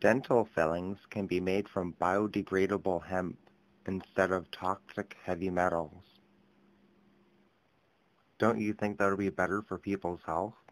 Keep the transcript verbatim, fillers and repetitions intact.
Dental fillings can be made from biodegradable hemp instead of toxic heavy metals. Don't you think that would be better for people's health?